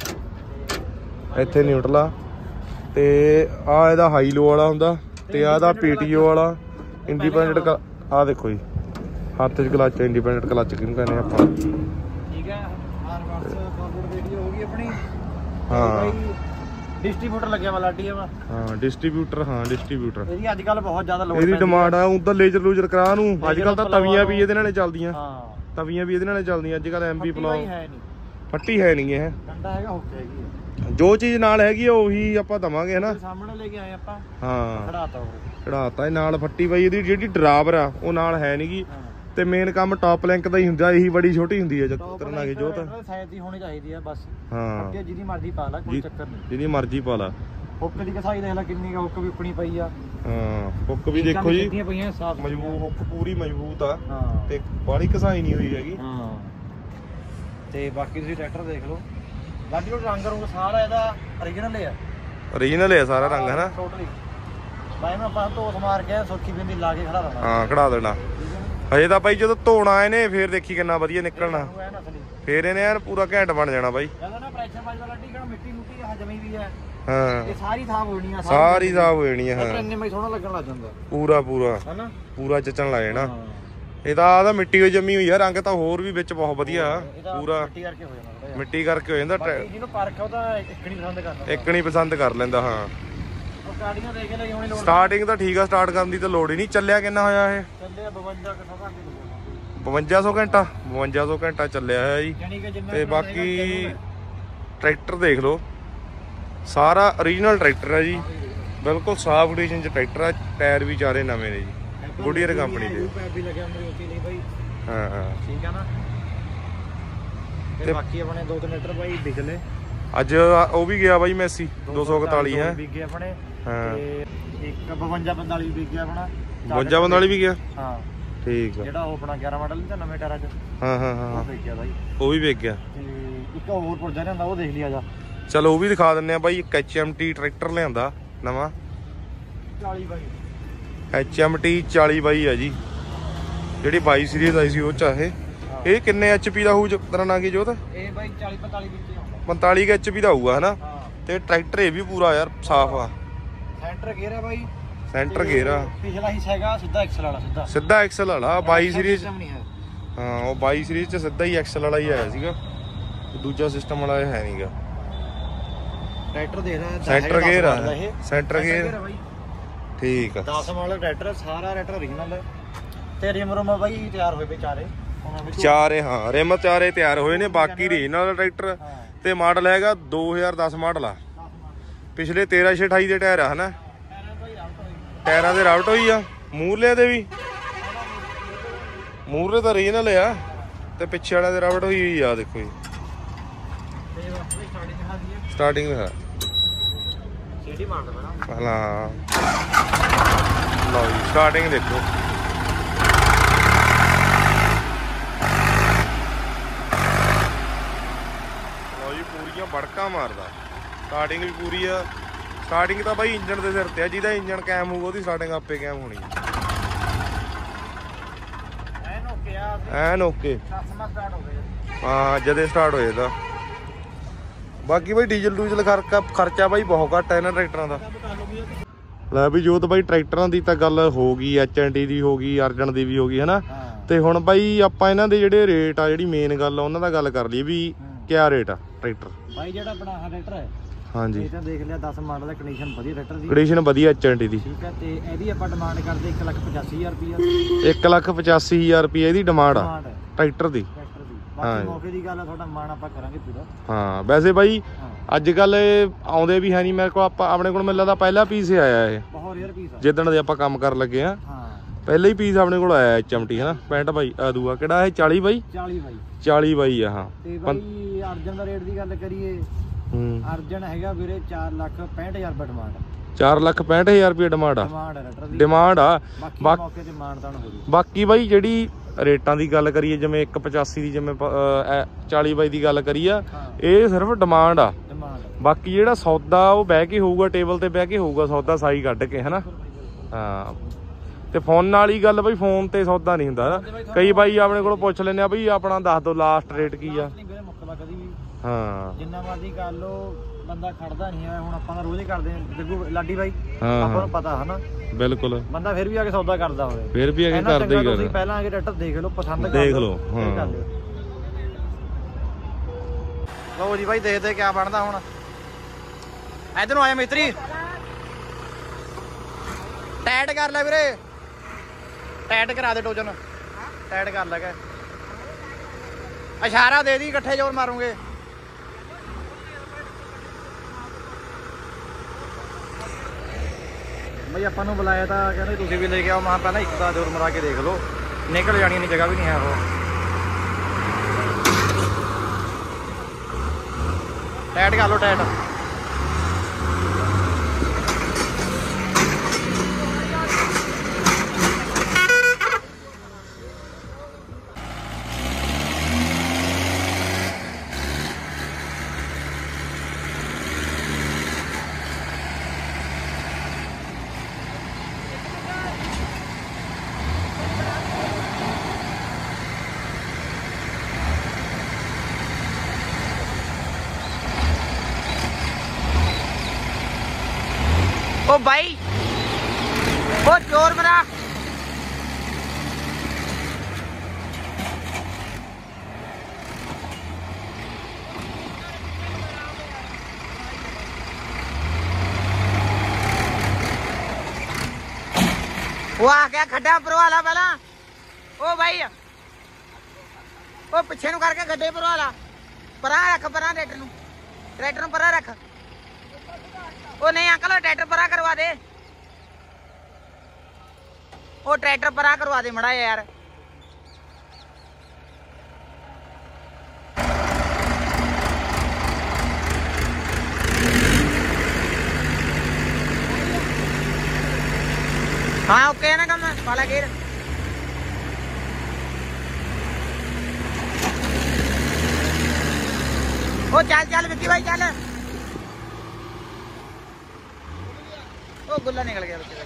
ਇੱਥੇ ਨਿਊਟਰਲ ਆ, ਤੇ ਆ ਇਹਦਾ ਹਾਈ ਲੋ ਵਾਲਾ ਹੁੰਦਾ, ਤੇ ਆ ਇਹਦਾ ਪੀਟੀਓ ਵਾਲਾ ਇੰਡੀਪੈਂਡੈਂਟ। ਆ ਦੇਖੋ ਜੀ, ਹੱਥ 'ਚ ਕਲੱਚ, ਇੰਡੀਪੈਂਡੈਂਟ ਕਲੱਚ ਕਿਹਨੂੰ ਕਹਿੰਦੇ ਆਪਾਂ। ਠੀਕ ਹੈ, ਆਰਵਰਸ ਫਾਰਵਰਡ ਵੀਡੀਓ ਹੋ ਗਈ ਆਪਣੀ। ਹਾਂ ਡਿਸਟ੍ਰੀਬਿਊਟਰ ਲੱਗਿਆ ਵਾ ਲਾਡੀ ਆ। ਹਾਂ ਡਿਸਟ੍ਰੀਬਿਊਟਰ, ਹਾਂ ਡਿਸਟ੍ਰੀਬਿਊਟਰ। ਇਹਦੀ ਅੱਜ ਕੱਲ ਬਹੁਤ ਜ਼ਿਆਦਾ ਲੋੜ ਇਹਦੀ ਡਿਮਾਂਡ ਆ। ਉਹ ਤਾਂ ਲੇਜ਼ਰ ਲੂਜ਼ਰ ਕਰਾ ਨੂੰ, ਅੱਜ ਕੱਲ ਤਾਂ ਤਵੀਆਂ ਵੀ ਇਹਦੇ ਨਾਲੇ ਚੱਲਦੀਆਂ। ਹਾਂ ਤਵੀਆਂ ਵੀ ਇਹਦੇ ਨਾਲੇ ਚੱਲਦੀਆਂ ਅੱਜ ਕੱਲ। ਐਮਬੀ ਪਲਾਓ ਹੈ ਨਹੀਂ, ਫੱਟੀ ਹੈ ਨਹੀਂ ਇਹ, ਡੰਡਾ ਹੈਗਾ, ਹੁੱਕ ਹੈਗੀ। ਜੋ ਚੀਜ਼ ਨਾਲ ਹੈਗੀ ਆ ਉਹੀ ਆਪਾਂ ਦਵਾਂਗੇ ਹਨਾ। ਸਾਹਮਣੇ ਲੈ ਕੇ ਆਏ ਆਪਾਂ। ਹਾਂ ਖੜਾਤਾ ਉਹ, ਚੜਾਤਾ ਇਹ ਨਾਲ ਫੱਟੀ ਬਾਈ। ਇਹਦੀ ਜਿਹੜੀ ਡਰਾਈਵਰ ਆ ਉਹ ਨਾਲ ਹੈ ਨਹੀਂਗੀ। ਤੇ ਮੇਨ ਕੰਮ ਟਾਪ ਲਿੰਕ ਦਾ ਹੀ ਹੁੰਦਾ, ਇਹੀ ਬੜੀ ਛੋਟੀ ਹੁੰਦੀ ਹੈ ਚੱਕਰ ਨਾਲ ਜੋਤ। ਸਾਈਜ਼ ਦੀ ਹੋਣੀ ਚਾਹੀਦੀ ਆ ਬਸ। ਹਾਂ ਅੱਗੇ ਜਿਹਦੀ ਮਰਜ਼ੀ ਪਾ ਲਾ, ਕੋਈ ਚੱਕਰ ਨਹੀਂ। ਜਿਹਦੀ ਮਰਜ਼ੀ ਪਾ ਲਾ। ਹੁੱਕ ਦੀ ਕਸਾਈ ਦੇਖ ਲੈ ਕਿੰਨੀ, ਹੁੱਕ ਵੀ ਉੱਪਣੀ ਪਈ ਆ। ਹਾਂ ਹੁੱਕ ਵੀ ਦੇਖੋ ਜੀ, ਪਈਆਂ ਸਾਫ ਮਜ਼ਬੂਤ ਹੁੱਕ, ਪੂਰੀ ਮਜ਼ਬੂਤ ਆ। ਹਾਂ ਤੇ ਬਾਹਲੀ ਕਸਾਈ ਨਹੀਂ ਹੋਈ ਹੈਗੀ। ਹਾਂ ਤੇ ਬਾਕੀ ਤੁਸੀਂ ਟਰੈਕਟਰ ਦੇਖ ਲਓ, ਲਾਡੀ ਉਹ ਰੰਗ ਰੰਗ ਸਾਰਾ ਇਹਦਾ ਓਰੀਜਨਲ ਹੈ। ਓਰੀਜਨਲ ਹੈ ਸਾਰਾ ਰੰਗ ਹਨਾ। ਟੋਟਲੀ ਬਾਈ ਨੂੰ ਆਪਾਂ ਧੋਸ ਮਾਰ ਕੇ ਸੁਰਖੀ ਬਿੰਦੀ ਲਾ ਕੇ ਖੜਾ ਦੇਣਾ। ਹਾਂ ਖੜਾ ਦੇਣਾ। ਹਜੇ ਤਾਂ ਬਾਈ ਜਦੋਂ ਧੋਣਾ ਇਹਨੇ ਫੇਰ ਦੇਖੀ ਕਿੰਨਾ ਵਧੀਆ ਨਿਕਲਣਾ, ਫੇਰ ਇਹਨੇ ਯਾਰ ਪੂਰਾ ਘੈਂਟ ਬਣ ਜਾਣਾ ਬਾਈ। ਜਦੋਂ ਨਾ ਪ੍ਰੈਸ਼ਰ ਵੱਜਦਾ ਲਾਡੀ, ਕਿਹੜਾ ਮਿੱਟੀ ਮੁੱਟੀ ਆ ਜਮੀ ਵੀ ਹੈ। ਹਾਂ ਇਹ ਸਾਰੀ ਸਾਫ ਹੋਣੀ ਆ, ਸਾਰੀ ਸਾਫ ਹੋ ਜਾਣੀ ਆ। ਹਾਂ ਇੰਨੇ ਮੈਂ ਸੋਹਣਾ ਲੱਗਣ ਲੱਗ ਜਾਂਦਾ ਪੂਰਾ ਪੂਰਾ ਹਨਾ, ਪੂਰਾ ਜਚਣ ਲੱਗ ਜਾਣਾ। ਇਹ ਤਾਂ ਆਦਾ ਮਿੱਟੀ ਹੋਈ ਜੰਮੀ ਹੋਈ ਆ, ਰੰਗ ਤਾਂ ਹੋਰ ਵੀ ਵਿੱਚ ਬਹੁਤ ਵਧੀਆ ਪੂਰਾ ਮਿੱਟੀ ਕਰਕੇ ਹੋ ਜਾਂਦਾ। ਮਿੱਟੀ ਕਰਕੇ ਹੋ ਜਾਂਦਾ। ਜਿਹਨੂੰ ਪਰਖ ਆ ਉਹ ਤਾਂ ਇੱਕ ਨਹੀਂ ਪਸੰਦ ਕਰਦਾ, ਇੱਕ ਨਹੀਂ ਪਸੰਦ ਕਰ ਲੈਂਦਾ। ਹਾਂ ਉਹ ਸਟਾਰਟਿੰਗ ਦੇਖ ਕੇ ਲਈ ਹੋਣੀ ਲੋੜ। ਸਟਾਰਟਿੰਗ ਤਾਂ ਠੀਕ ਆ, ਸਟਾਰਟ ਕਰਨ ਦੀ ਤਾਂ ਲੋੜ ਹੀ ਨਹੀਂ। ਚੱਲਿਆ ਕਿੰਨਾ ਹੋਇਆ ਇਹ? ਚੱਲਿਆ ਬਵੰਜਾ ਕਿੱਥੋਂ ਘੰਟੇ ਬਵੰਜਾ ਸੌ ਘੰਟਾ, ਬਵੰਜਾ ਸੌ ਘੰਟਾ ਚੱਲਿਆ ਹੋਇਆ ਜੀ। ਜਾਨੀ ਕਿ ਜਿੰਨਾ ਤੇ ਬਾਕੀ ਟਰੈਕਟਰ ਦੇਖ ਲਓ, ਸਾਰਾ ਓਰੀਜਨਲ ਟਰੈਕਟਰ ਹੈ ਜੀ, ਬਿਲਕੁਲ ਸਾਫ ਕੰਡੀਸ਼ਨ ਚ ਟਰੈਕਟਰ ਆ। ਟਾਇਰ ਵੀ ਚਾਰੇ ਨਵੇਂ ਨੇ ਜੀ, ਗੁਡੀਅਰ ਕੰਪਨੀ ਦੇ। ਪੈਪ ਵੀ ਲੱਗਿਆ ਅੰਦਰ ਉੱਤੀ ਨਹੀਂ ਬਾਈ। ਹਾਂ ਹਾਂ ਠੀਕ ਆ ਨਾ। ਤੇ ਬਾਕੀ ਆਪਣੇ ਦੋ ਤਿੰਨ ਲੀਟਰ ਬਾਈ ਵਿਕਲੇ ਅੱਜ ਉਹ ਵੀ ਗਿਆ ਬਾਈ ਮੈਸੀ ਦੋ ਸੌ ਇਕਤਾਲੀ ਹੈ ਵਿਕ ਗਏ ਆਪਣੇ। ਹਾਂ ਤੇ ਇੱਕ ਬਵੰਜਾ ਪੰਤਾਲੀ ਵਿਕ ਗਿਆ ਆਪਣਾ। ਬਵੰਜਾ ਪੰਤਾਲੀ ਵੀ ਗਿਆ। ਹਾਂ ਠੀਕ ਆ। ਜਿਹੜਾ ਉਹ ਆਪਣਾ ਗਿਆਰਾਂ ਮਾਡਲ ਨਹੀਂ ਤਾਂ ਨਵੇਂ ਟਾਇਰਾਂ 'ਚ ਹਾਂ ਹਾਂ ਹਾਂ ਉਹ ਵੇਚਿਆ ਬਾਈ। ਉਹ ਵੀ ਵੇਚ ਗਿਆ। ਤੇ ਇੱਕ ਹੋਰ ਪੁਰਜਾ ਲਿਆਂਦਾ ਉਹ ਦੇਖ ਲਿਆ ਜਾ। ਚਲੋ ਉਹ ਵੀ ਦਿਖਾ ਦਿੰਨੇ ਆ ਬਾਈ। ਇੱਕ ਐਚ ਐਮ ਟੀ ਟਰੈਕਟਰ ਲਿਆਂਦਾ ਨਵਾਂ ਚਾਲੀ ਬਾਈ। ਐਚ ਐਮ ਟੀ ਚਾਲੀ ਬਾਈ ਆ ਜੀ, ਜਿਹੜੀ ਬਾਈ ਸੀਰੀਜ਼ ਆਈ ਸੀ ਉਹ ਚਾਹੇ। ਇਹ ਕਿੰਨੇ ਐਚ ਪੀ ਦਾ ਹੋਊ ਤੇਰਾ ਨਾਂ ਕੀ ਜੋਤ? ਇਹ ਬਾਈ ਚਾਲੀ ਪੰਤਾਲੀ ਵਿੱਚ ਆਉਂਦਾ। ਪੰਤਾਲੀ ਐਚ ਪੀ ਦਾ ਹੋਊਗਾ ਹਨਾ। ਹਾਂ ਤੇ ਟਰੈਕਟਰ ਇਹ ਵੀ ਪੂਰਾ ਯਾਰ ਸਾਫ ਆ। ਸੈਂਟਰ ਗੇਅਰ ਆ ਬਾਈ। ਸੈਂਟਰ ਗੇਅਰ ਆ। ਪਿਛਲਾ ਹਿੱਸਾ ਹੈਗਾ ਸਿੱਧਾ ਐਕਸਲ ਵਾਲਾ। ਸਿੱਧਾ ਸਿੱਧਾ ਐਕਸਲ ਵਾਲਾ ਬਾਈ ਸੀਰੀਜ਼। ਨਹੀਂ ਹੈ। ਹਾਂ ਉਹ ਬਾਈ ਸੀਰੀਜ਼ ਚ ਸਿੱਧਾ ਹੀ ਐਕਸਲ ਵਾਲਾ ਹੀ ਆਇਆ ਸੀਗਾ, ਦੂਜਾ ਸਿਸਟਮ ਵਾਲਾ ਇਹ ਹੈ ਨਹੀਂਗਾ। ਟਰੈਕਟਰ ਦੇਖ ਲੈ ਸੈਂਟਰ ਗੇਅਰ ਆ। ਸੈਂਟਰ ਗੇਅਰ ਠੀਕ ਆ। ਦਸ ਮਾਡਲ ਟਰੈਕਟਰ ਸਾਰਾ ਟਰੈਕਟਰ ਓਰੀਜਨਲ ਤੇ ਰਿਮ ਰੁਮ ਬਾਈ ਤਿਆਰ ਹੋਏ ਪਏ ਚਾਰੇ। ਚਾਰੇ ਹਾਂ ਰਿਮ ਚਾਰੇ ਤਿਆਰ ਹੋਏ ਨੇ। ਬਾਕੀ ਰੀਜਨਲ ਟਰੈਕਟਰ ਤੇ ਮਾਡਲ ਹੈਗਾ ਦੋ ਹਜ਼ਾਰ ਦਸ ਮਾਡਲ ਆ। ਪਿਛਲੇ ਤੇਰਾਂ ਛੇ ਅਠਾਈ ਦੇ ਟਾਇਰ ਆ ਹਨਾ। ਟਾਇਰਾਂ ਦੇ ਰਾਊਟ ਹੋਈ ਆ। ਮੂਰਲੇ ਦੇ ਵੀ ਮੂਰਲੇ ਤਾਂ ਰੀਜਨਲ ਆ ਤੇ ਪਿੱਛੇ ਵਾਲਿਆਂ ਦੇ ਰਾਊਟ ਹੋਈ ਹੋਈ ਆ। ਦੇਖੋ ਜੀ ਸਟਾਰਟਿੰਗ ਹੈ ਸਿਟੀ ਮਾਰ ਦੇਣਾ ਪਹਿਲਾਂ। ਲਓ ਜੀ ਸਟਾਰਟਿੰਗ ਦੇਖੋ। ਲਓ ਜੀ ਪੂਰੀਆਂ ਬੜਕਾ ਮਾਰਦਾ। ਸਟਾਰਟਿੰਗ ਵੀ ਪੂਰੀ ਆ। ਸਟਾਰਟਿੰਗ ਤਾਂ ਬਾਈ ਇੰਜਣ ਦੇ ਸਿਰ ਤੇ ਆ। ਜਿਹਦਾ ਇੰਜਣ ਕੈਮ ਹੋਊਗਾ ਉਹਦੀ ਸਟਾਰਟਿੰਗ ਆਪੇ ਕੈਮ ਹੋਣੀ ਆ। ਐਨ ਓਕੇ ਆ। ਐਨ ਓਕੇ। ਕਸਟਮਰ ਸਟਾਰਟ ਹੋ ਗਿਆ। ਹਾਂ ਜਦੇ ਸਟਾਰਟ ਹੋ ਜਾਂਦਾ। ਬਾਕੀ ਬਾਈ ਡੀਜ਼ਲ ਡੂਜ਼ਲ ਖਰਚਾ ਖਰਚਾ ਬਾਈ ਬਹੁਤ ਘੱਟ ਹੈ ਇਹਨਾਂ ਟਰੈਕਟਰਾਂ ਦਾ। ਲੈ ਵੀ ਜੋਤ ਬਾਈ ਟਰੈਕਟਰਾਂ ਦੀ ਤਾਂ ਗੱਲ ਹੋ ਗਈ, ਐਚ ਐਨ ਟੀ ਦੀ ਹੋ ਗਈ, ਅਰਜਨ ਦੀ ਵੀ ਹੋ ਗਈ ਹਨਾ। ਤੇ ਹੁਣ ਬਾਈ ਆਪਾਂ ਇਹਨਾਂ ਦੇ ਜਿਹੜੇ ਰੇਟ ਆ, ਜਿਹੜੀ ਮੇਨ ਗੱਲ ਆ ਉਹਨਾਂ ਦਾ ਗੱਲ ਕਰ ਲਈਏ ਵੀ ਕਿਆ ਰੇਟ ਆ ਟਰੈਕਟਰ। ਬਾਈ ਜਿਹੜਾ ਆਪਣਾ ਆਹ ਟਰੈਕਟਰ ਹੈ ਹਾਂਜੀ ਇਹ ਤਾਂ ਦੇਖ ਲਿਆ ਦਸ ਮਾਡਲ ਦਾ ਕੰਡੀਸ਼ਨ ਵਧੀਆ ਟਰੈਕਟਰ ਦੀ। ਕੰਡੀਸ਼ਨ ਵਧੀਆ ਐਚ ਐਨ ਟੀ ਦੀ। ਠੀਕ ਹੈ ਤੇ ਇਹਦੀ ਆਪਾਂ ਡਿਮਾਂਡ ਕਰਦੇ ਇੱਕ ਲੱਖ ਪਚਾਸੀ ਹਜ਼ਾਰ ਰੁਪਈਆ। ਇੱਕ ਲੱਖ ਪਚਾਸੀ ਹਜ਼ਾਰ ਰੁਪਏ ਇਹਦੀ ਡਿਮਾਂਡ ਆ ਟਰੈਕਟਰ ਦੀ। ਟਰੈਕਟਰ ਦੀ ਬਾਕੀ ਮੌਕੇ ਦੀ ਗੱਲ ਆ, ਤੁਹਾਡਾ ਮਾਣ ਆਪਾਂ ਕਰਾਂਗੇ ਪੂਰਾ। ਹਾਂ ਵੈਸੇ ਬਾਈ ਅੱਜ ਕੱਲ ਆਉਂਦੇ ਵੀ ਹੈ ਨਹੀਂ ਮੇਰੇ ਕੋਲ। ਆਪਾਂ ਆਪਣੇ ਕੋਲ ਮੈਨੂੰ ਲੱਗਦਾ ਪਹਿਲਾ ਪੀਸ ਹੀ ਆਇਆ ਇਹ ਬਹੁਤ ਰੇਅਰ ਪੀਸ ਆ। ਜਿੱਦਣ ਦੇ ਆਪਾਂ ਕੰਮ ਕਰਨ ਲੱਗੇ ਆ ਹਾਂ ਪਹਿਲੇ ਹੀ ਪੀਸ ਆਪਣੇ ਕੋਲ ਆਇਆ ਐਚ ਐਮ ਟੀ ਹਨਾ। ਪੈਂਟ ਬਾਈ ਆ ਦੂਆ ਕਿਹੜਾ ਇਹ ਚਾਲੀ ਬਾਈ। ਚਾਲੀ ਬਾਈ ਚਾਲੀ ਬਾਈ ਆ। ਹਾਂ ਤੇ ਬਾਈ ਅਰਜਨ ਦਾ ਰੇਟ ਦੀ ਗੱਲ ਕਰੀਏ, ਹੂੰ ਅਰਜਨ ਹੈਗਾ ਵੀਰੇ ਚਾਰ ਲੱਖ ਪੈਂਹਠ ਹਜ਼ਾਰ ਰੁਪਏ ਡਿਮਾਂਡ। ਚਾਰ ਲੱਖ ਪੈਂਹਠ ਹਜ਼ਾਰ ਰੁਪਏ ਡਿਮਾਂਡ ਆ। ਡਿਮਾਂਡ ਹੈ ਟਰੈਕਟਰ ਦੀ। ਡਿਮਾਂਡ ਆ। ਬਾਕੀ ਬਾਕ- ਮੌਕੇ ਤੇ ਮਾਨਤਾਨ ਹੋ ਜੂ। ਬਾਕੀ ਬਾਈ ਜਿਹੜੀ ਰੇਟਾਂ ਦੀ ਗੱਲ ਕਰੀਏ ਜਿਵੇਂ ਇੱਕ ਪਚਾਸੀ ਦੀ, ਜਿਵੇਂ ਚਾਲੀ ਬਾਈ ਦੀ ਗੱਲ ਕਰੀਏ, ਇਹ ਸਿਰਫ ਡਿਮਾਂਡ ਆ। ਡਿਮਾਂਡ ਬਾਕੀ ਜਿਹੜਾ ਸੌਦਾ ਉਹ ਬਹਿ ਕੇ ਹੋਊਗਾ, ਟੇਬਲ ਤੇ ਬਹਿ ਕੇ ਹੋਊਗਾ ਸੌਦਾ, ਸਾਈ ਕੱਢ ਕੇ ਹਨਾ। ਹਾਂ ਤੇ ਫੋਨ ਨਾਲ ਹੀ ਗੱਲ ਬਾਈ, ਫੋਨ ਤੇ ਸੌਦਾ ਨਹੀਂ ਹੁੰਦਾ। ਕਈ ਬਾਈ ਆਪਣੇ ਕੋਲ ਪੁੱਛ ਲੈਂਦੇ ਆ ਬਈ ਆਪਣਾ ਦੱਸ ਦੋ ਲਾਸਟ ਰੇਟ ਕੀ ਆ। ਮੁੱਕਦਾ ਕਦੀ ਵੀ। ਹਾਂ ਜਿੰਨਾ ਮਰਜ਼ੀ ਕਰ ਲੋ ਬੰਦਾ ਖੜਦਾ ਨਹੀਂ ਹੈ। ਹੁਣ ਆਪਾਂ ਤਾਂ ਰੋਜ਼ ਹੀ ਕਰਦੇ ਹਾਂ ਜੱਗੂ ਲਾਡੀ ਬਾਈ, ਹਾਂ ਆਪਾਂ ਨੂੰ ਪਤਾ ਹਨਾ। ਬਿਲਕੁਲ ਬੰਦਾ ਫਿਰ ਵੀ ਆ ਕੇ ਸੌਦਾ ਕਰਦਾ ਹੋਵੇ। ਫਿਰ ਵੀ ਅਗੇ ਕਰਦੇ ਹੀ ਤੁਸੀਂ ਪਹਿਲਾਂ ਆ ਕੇ ਟਰੈਕਟਰ ਦੇਖ ਲਓ, ਪਸੰਦ ਕਰ ਦੇਖ ਲਓ। ਹਾਂ ਲਓ ਜੀ ਬਾਈ ਦੇਖਦੇ ਕਿਆ ਬਣਦਾ ਹੁਣ। ਇਧਰ ਨੂੰ ਆਇਆ ਮਿਸਤਰੀ, ਟਾਈਟ ਕਰ ਲੈ ਵੀਰੇ, ਟਾਈਟ ਕਰਾ ਦੇ ਟੋਜਨ, ਟਾਈਟ ਕਰ ਲੈ ਕੇ ਇਸ਼ਾਰਾ ਦੇ ਦੀ, ਇਕੱਠੇ ਜ਼ੋਰ ਮਾਰੂਗੇ। ਬਈ ਆਪਾਂ ਨੂੰ ਬੁਲਾਇਆ ਤਾਂ ਕਹਿੰਦੇ ਤੁਸੀਂ ਵੀ ਲੈ ਕੇ ਆਓ। ਮੈਂ ਪਹਿਲਾਂ ਇੱਕ ਦਾ ਜ਼ੋਰ ਮਰਾ ਕੇ ਦੇਖ ਲਓ, ਨਿਕਲ ਜਾਣੀ ਨਹੀਂ, ਜਗ੍ਹਾ ਵੀ ਨਹੀਂ ਹੈ ਉਹ। ਟਾਈਟ ਕਰ ਲਓ, ਟਾਈਟ। ओ भाई ओ जोर मेरा वो आ गया खड्डा पर वाला पहला। ओ भाई ओ पिछे नु करके गड्ढे पर वाला परा रख, परा ट्रैक्टर नु, ट्रैक्टर नु परा रख। ओ नहीं अंकल ट्रैक्टर परा करवा दे, ओ ट्रैक्टर परा करवा दे मड़ा यार। हाँ ओके है ना कम वाला गेर। ਉਹ ਚੱਲ ਚੱਲ ਵਿੱਕੀ ਭਾਈ ਚੱਲ। ਉਹ ਗੁੱਲਾ ਨਿਕਲ ਗਿਆ ਵਿੱਕੀ ਭਾਈ।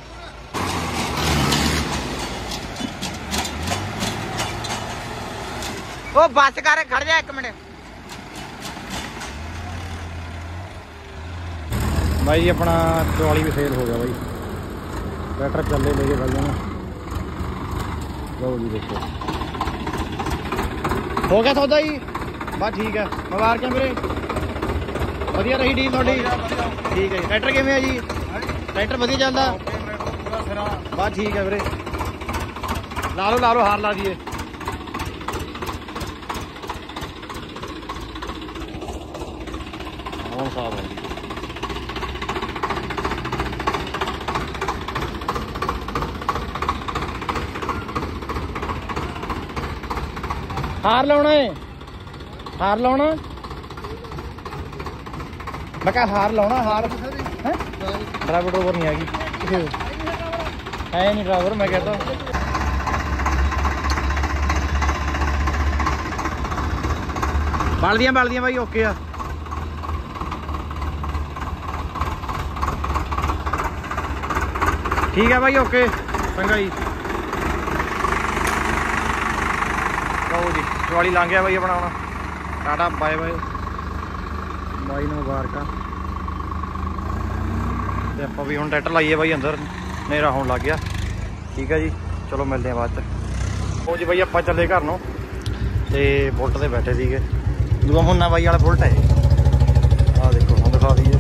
ਉਹ ਬੱਸ ਕਰ ਖੜ ਜਾ ਇੱਕ ਮਿੰਟ। ਬਾਈ ਜੀ ਆਪਣਾ ਚੌਲੀ ਵੀ ਸੇਲ ਹੋ ਗਿਆ ਬਾਈ। ਟਰੈਕਟਰ ਚੱਲੇ ਲੈ ਕੇ ਬਾਈਆਂ ਨੂੰ। ਲਓ ਜੀ ਦੇਖੋ ਹੋ ਗਿਆ ਸੌਦਾ ਜੀ। ਬਸ ਠੀਕ ਹੈ, ਮੁਬਾਰਕਾਂ ਵੀਰੇ, ਵਧੀਆ ਰਹੀ ਡੀਲ ਤੁਹਾਡੀ। ਠੀਕ ਹੈ ਜੀ। ਟਰੈਕਟਰ ਕਿਵੇਂ ਹੈ ਜੀ? ਟਰੈਕਟਰ ਵਧੀਆ ਚੱਲਦਾ? ਬਸ ਠੀਕ ਹੈ ਵੀਰੇ, ਲਾ ਲਓ ਲਾ ਲਓ ਹਾਰ ਲਾ ਦੀਏ। ਹੁਣ ਸਾਫ ਹੈ ਜੀ। ਹਾਰ ਲਾਉਣਾ ਹੈ, ਹਾਰ ਲਾਉਣਾ। ਮੈਂ ਕਿਹਾ ਹਾਰ ਲਾਉਣਾ। ਹਾਰ ਹੈ ਡਰਾਈਵਰ ਡਰੋਵਰ ਨਹੀਂ ਹੈਗੀ ਹੈ ਨਹੀਂ ਡਰਾਈਵਰ। ਮੈਂ ਕਹਿੰਦਾ ਬਲਦੀਆਂ ਬਲਦੀਆਂ ਬਾਈ ਓਕੇ ਆ। ਠੀਕ ਹੈ ਬਾਈ ਓਕੇ ਚੰਗਾ ਜੀ। ਲਓ ਜੀ ਦਿਵਾਲੀ ਲੰਘ ਗਿਆ ਬਾਈ ਆਪਣਾ। ਹੁਣ ਟਾਟਾ ਬਾਏ ਬਾਏ। ਬਾਈ ਨੂੰ ਮੁਬਾਰਕਾਂ। ਤੇ ਆਪਾਂ ਵੀ ਹੁਣ ਟਰੈਕਟਰ ਲਾਈਏ ਬਾਈ ਅੰਦਰ, ਹਨੇਰਾ ਹੋਣ ਲੱਗ ਗਿਆ। ਠੀਕ ਹੈ ਜੀ ਚਲੋ ਮਿਲਦੇ ਹਾਂ ਬਾਅਦ ਚ। ਉਹ ਜੀ ਬਾਈ ਆਪਾਂ ਚੱਲੇ ਘਰ ਨੂੰ ਤੇ ਬੁਲਟ ਤੇ ਬੈਠੇ ਸੀਗੇ। ਦੂਆ ਮੁੰਨਾ ਬਾਈ ਵਾਲਾ ਬੁਲਟ ਹੈ। ਆਹ ਦੇਖੋ ਹੁਣ ਦਿਖਾ ਦਈਏ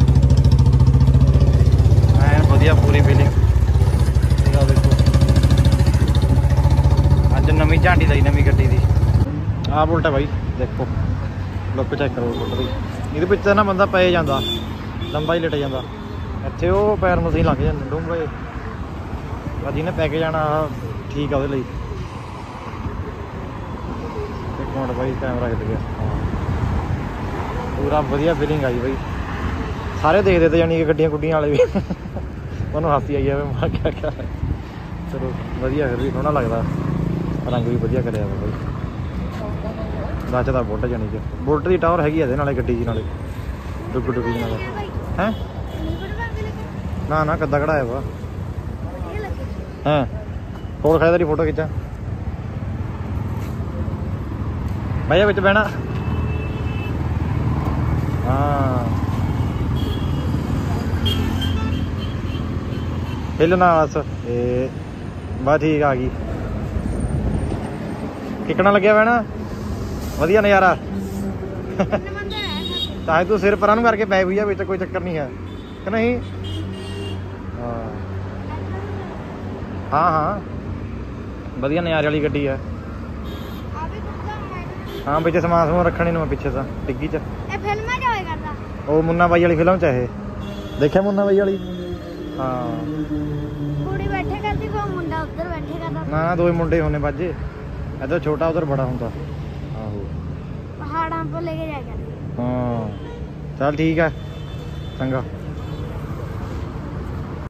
ਐਨ ਵਧੀਆ ਪੂਰੀ ਫੀਲਿੰਗ। ਆਹ ਦੇਖੋ ਅੱਜ ਨਵੀਂ ਝਾਂਡੀ ਦਾ ਨਵੀਂ ਗੱਡੀ ਦੀ। ਆਹ ਬੁਲਟ ਹੈ ਬਾਈ ਦੇਖੋ, ਲੁੱਕ ਚੈੱਕ ਕਰੋ ਬੁਲਟ ਦੀ। ਇਹਦੇ ਵਿੱਚ ਨਾ ਬੰਦਾ ਪੈ ਜਾਂਦਾ, ਲੰਬਾ ਹੀ ਲਿਟ ਜਾਂਦਾ। ਇੱਥੇ ਉਹ ਪੈਰ ਨੂੰ ਸਹੀ ਲੱਗ ਜਾਂਦੇ ਡੂੰਘੇ। ਪਰ ਜਿਹਨੇ ਪੈ ਕੇ ਜਾਣਾ ਠੀਕ ਆ ਉਹਦੇ ਲਈ। ਇੱਕ ਮਿੰਟ ਬਾਈ ਕੈਮਰਾ ਹਿੱਲ ਗਿਆ। ਪੂਰਾ ਵਧੀਆ ਫੀਲਿੰਗ ਆਈ ਬਾਈ। ਸਾਰੇ ਦੇਖਦੇ ਤੇ ਜਾਣੀ ਕਿ ਗੱਡੀਆਂ ਗੁੱਡੀਆਂ ਵਾਲੇ ਵੀ ਉਹਨੂੰ ਹਾਸੀ ਆਈ ਜਾਵੇ। ਮੈਂ ਕਿਹਾ ਕਿਆ ਚਲੋ ਵਧੀਆ, ਫਿਰ ਵੀ ਸੋਹਣਾ ਲੱਗਦਾ। ਰੰਗ ਵੀ ਵਧੀਆ ਕਰਿਆ ਵਾ ਬਾਈ। ਦੱਸਦਾ ਬੁਲਟ ਜਾਣੀ ਕਿ ਬੁਲਟ ਦੀ ਟਾਵਰ ਹੈਗੀ ਇਹਦੇ ਨਾਲੇ ਗੱਡੀ ਜੀ ਨਾਲੇ ਡੁੱਗ ਡੁੱਗ ਜੀ ਨਾਲ ਹੈ। ਨਾ ਨਾ ਕੱਦਾ ਕਢਾਇਆ ਵਾ ਹੈ। ਹੋਰ ਖਾਏ ਤੇਰੀ ਫੋਟੋ ਖਿੱਚਾਂ ਭਾਈਆ ਵਿੱਚ ਬਹਿਣਾ। ਹਾਂ ਹਿੱਲਣਾ ਬਸ। ਇਹ ਬਸ ਠੀਕ ਆ ਗਈ। ਕਿੱਕਣਾ ਲੱਗਿਆ ਬਹਿਣਾ ਵਧੀਆ ਨਜ਼ਾਰਾ। ਚਾਹੇ ਤੂੰ ਸਿਰ ਪਰਾਂ ਨੂੰ ਕਰਕੇ ਪੈ ਹੋਈ ਆ ਵਿੱਚ, ਕੋਈ ਚੱਕਰ ਨਹੀਂ ਹੈ ਕਿ ਨਹੀਂ। ਹਾਂ ਹਾਂ ਹਾਂ ਵਧੀਆ ਨਜ਼ਾਰੇ ਵਾਲੀ ਗੱਡੀ ਹੈ। ਹਾਂ ਵਿੱਚ ਸਮਾਨ ਸਮੂਨ ਰੱਖਣੇ ਨੂੰ ਪਿੱਛੇ ਤਾਂ ਡਿੱਗੀ ਚ। ਇਹ ਫਿਲਮਾਂ ਚ ਹੋਏ ਕਰਦਾ। ਉਹ ਮੁੰਨਾ ਬਾਈ ਵਾਲੀ ਫਿਲਮ ਚ ਇਹ ਦੇਖਿਆ ਮੁੰਨਾ ਬਾਈ ਵਾਲੀ। ਹਾਂ ਕੁੜੀ ਬੈਠੇ ਕਰਦੀ, ਕੋਈ ਮੁੰਡਾ ਉੱਧਰ ਬੈਠੇ ਕਰਦਾ। ਨਾ ਨਾ ਦੋਵੇਂ ਮੁੰਡੇ ਹੋਣੇ ਬਾਜੇ, ਇੱਧਰ ਛੋਟਾ ਉਧਰ ਬੜਾ ਹੁੰਦਾ। ਆਹੋ ਪਹਾੜਾਂ ਤੋਂ ਲੈ ਕੇ ਜਾਇਆ ਕਰਦੇ। ਹਾਂ ਚੱਲ ਠੀਕ ਹੈ ਚੰਗਾ।